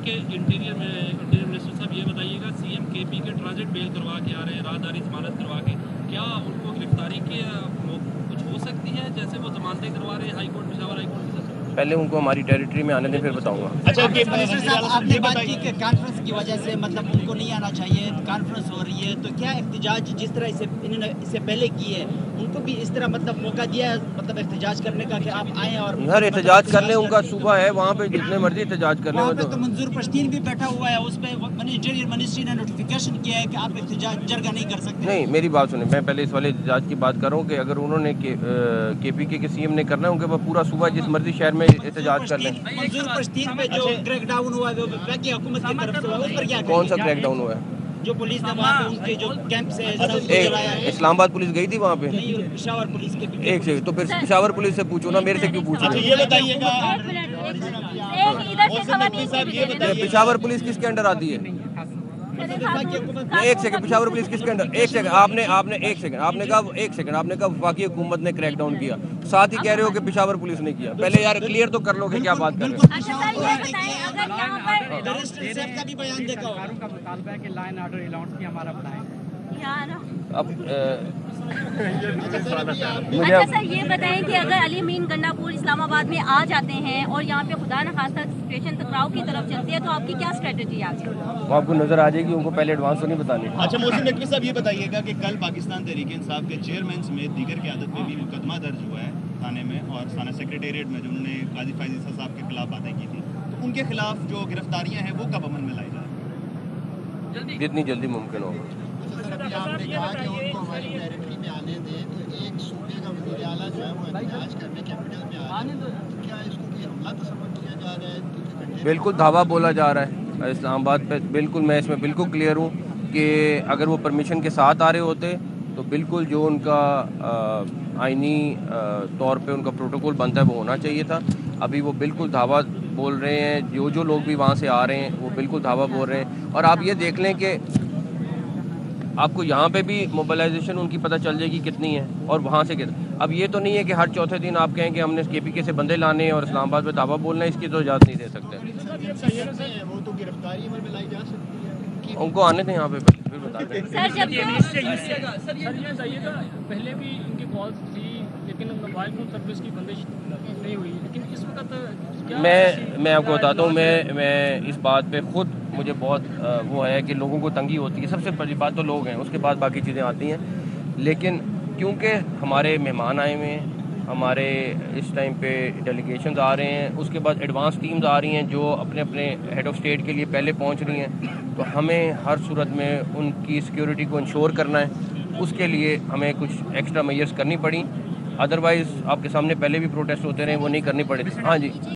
के interior minister साहब ये बताइएगा, सीएम केपी के ट्रांजिट बेल करवा के आ रहे हैं, राहदारी जमानत करवा के, क्या उनको गिरफ्तारी की कुछ हो सकती है? जैसे वो जमानतें करवा रहे हैं high court, Peshawar high court की तरफ से। पहले उनको हमारी टेरिटरी में आने दें, फिर बताऊंगा। अच्छा, आपने बात की कि कॉन्फ्रेंस की वजह से मतलब उनको नहीं आना चाहिए, कॉन्फ्रेंस हो रही है, तो क्या एहतजाज जिस तरह इन्होंने इससे पहले की है, उनको भी इस तरह मतलब मौका दिया है मतलब एहतजाज करने का कि आप आएँ और हर एहतजाज कर लें, उनका सूबा है, वहाँ पे जितने मर्जी एहतजाज कर लें। तो मंजूर पश्तीन भी बैठा हुआ है, उस पर इंटीरियर मिनिस्ट्री ने नोटिफिकेशन किया है कि आप एहतजाज जरगा नहीं कर सकते। नहीं, मेरी बात सुने, मैं पहले इस वाले एहतजाज की बात कर रहा हूँ कि अगर उन्होंने केपी के सीएम ने करना है, उनके पास पूरा सूबा जिस मर्जी शहर में एहतजाज कर लें। मंजूर पश्तीन पे जो क्रैकडाउन हुआ है वो वफाकी हुकूमत की तरफ से हुआ, उस पर क्या कौन सा क्रैकडाउन हुआ है? जो पुलिस ने वहाँ पे उनके जो कैंप से इस्लामाबाद पुलिस गई थी वहाँ पे? पेशावर पुलिस के एक से तो फिर पेशावर पुलिस से पूछो ना, मेरे से क्यों पूछ रहे हो? ये बताइएगा, पेशावर पुलिस किसके अंडर आती है? एक सेकंड, पेशावर पुलिस किसके अंडर? एक सेकंड, आपने एक सेकंड आपने कहा वफाकी हुकूमत ने क्रैकडाउन किया, साथ ही कह रहे हो कि पेशावर पुलिस ने किया। पहले यार क्लियर तो कर लो कि क्या बात कर रहे हो। अब अच्छा सर, ये बताएं कि अगर अली अमीन गंडापुर इस्लामाबाद में आ जाते हैं और यहाँ पे खुदा न खास्ता सिचुएशन टकराव की तरफ चलती है, तो आपकी क्या स्ट्रेटजी आगे? वो आपको नजर आ जाएगी, उनको पहले एडवांस तो नहीं बतानी। अच्छा मोहसिन नकवी साहब, ये बताइएगा कि कल पाकिस्तान तहरीक इंसाफ के चेयरमैन समेत दीगर क़यादत में भी मुकदमा दर्ज हुआ है थाने में और थाना सेक्रेटेरिएट में, जो उन्होंने काजी फैज़ ईसा साहब के खिलाफ बातें की थी, तो उनके खिलाफ जो गिरफ्तारियाँ हैं वो कब अमल में लाई जाए? जितनी जल्दी मुमकिन हो। आपने कहा कि उनको हमारी टेरिटरी में आने दें, तो एक सूबे का वज़ीर आला जो है वो एहतजाज करने कैपिटल में आ रहे हैं, तो क्या इसको कोई हमला तस्वर किया जा रहा है? बिल्कुल धावा बोला जा रहा है इस्लामाबाद पे। बिल्कुल, मैं इसमें बिल्कुल क्लियर हूँ कि अगर वो परमिशन के साथ आ रहे होते तो बिल्कुल जो उनका आईनी तौर पे उनका प्रोटोकॉल बनता है वो होना चाहिए था। अभी वो बिल्कुल धावा बोल रहे हैं, जो लोग भी वहाँ से आ रहे हैं वो बिल्कुल धावा बोल रहे हैं। और आप ये देख लें कि आपको यहाँ पे भी मोबिलाइजेशन उनकी पता चल जाएगी कितनी है और वहाँ से कितना। अब ये तो नहीं है कि हर चौथे दिन आप कहें कि हमने केपीके से बंदे लाने और इस्लामाबाद में दावा बोलना है, इसकी तो इजाज़त नहीं दे सकते। वो तो गिरफ्तारी में लाई जा सकती है, उनको आने थे यहाँ पे, फिर बताते हैं। सर ये बताइएगा, पहले भी इनकी कॉल्स थी लेकिन मोबाइल फोन सर्विस की बंदिश नहीं हुई, लेकिन इस वक्त मैं आपको बताता हूँ, मैं इस बात पे खुद मुझे बहुत वो है कि लोगों को तंगी होती है। सबसे पहली बात तो लोग हैं, उसके बाद बाकी चीज़ें आती हैं। लेकिन क्योंकि हमारे मेहमान आए हुए हैं, हमारे इस टाइम पे डेलीगेशंस आ रहे हैं, उसके बाद एडवांस टीम्स आ रही हैं जो अपने अपने हेड ऑफ स्टेट के लिए पहले पहुंच रही हैं, तो हमें हर सूरत में उनकी सिक्योरिटी को इंश्योर करना है। उसके लिए हमें कुछ एक्स्ट्रा मेजर्स करनी पड़ी, अदरवाइज़ आपके सामने पहले भी प्रोटेस्ट होते रहे, वो नहीं करनी पड़े। हाँ जी।